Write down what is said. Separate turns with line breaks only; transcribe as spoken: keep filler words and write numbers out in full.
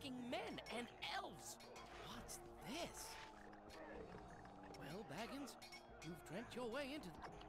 talking men and elves. What's this? Well, Baggins, you've dreamt your way into...